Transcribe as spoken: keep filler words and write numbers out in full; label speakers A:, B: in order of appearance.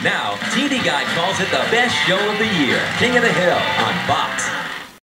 A: Now, T V Guide calls it the best show of the year, King of the Hill on Fox.